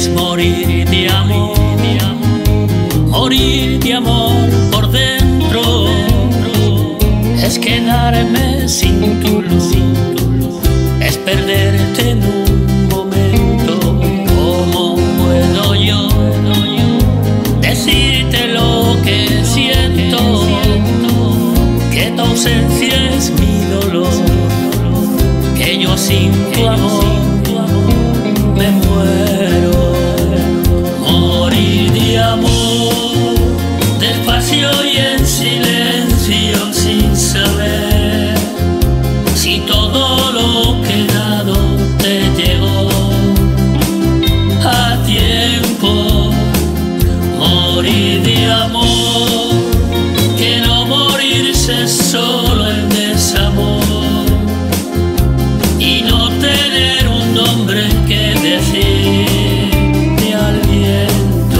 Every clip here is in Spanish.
es morir de amor, morir de amor por dentro, es quedarme sin tu luz, es perderte en un momento. ¿Cómo puedo yo decirte lo que siento? Que tu ausencia es mi dolor, que yo sin tu amor me muero. Morir de amor, despacio y en silencio, sin saber si todo lo que he dado te llegó a tiempo. Morir de amor, que no morirse solo en desamor y no tener un nombre que decirle al viento.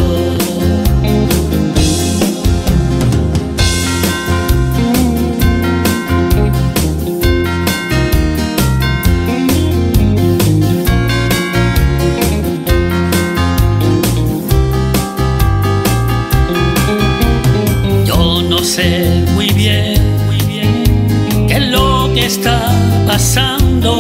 Yo no sé muy bien qué es lo que está pasando.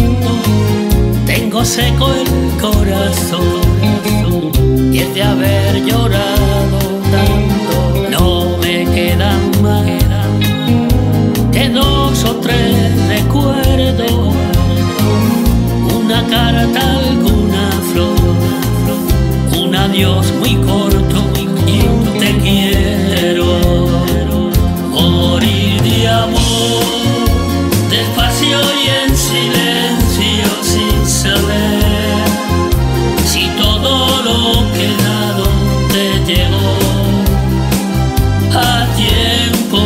Tengo seco el corazón y es de haber llorado tanto. No me quedan más que 2 o 3 recuerdos, una carta, alguna flor, un adiós muy corto y un te quiero. Morir de amor, despacio y en silencio, sin saber si todo lo que he dado te llegó a tiempo.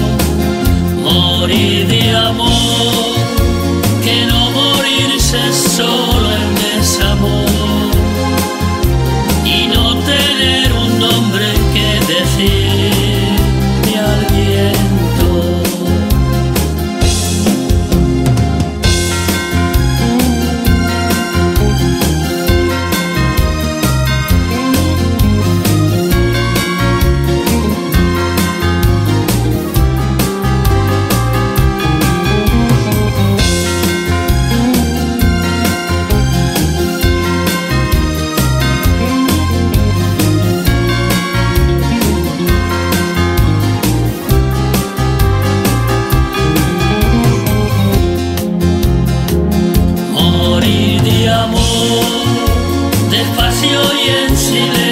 Morir de amor, que no morirse solo en desamor y no tener un nombre que decirle al viento. Morir de amor, despacio y en silencio.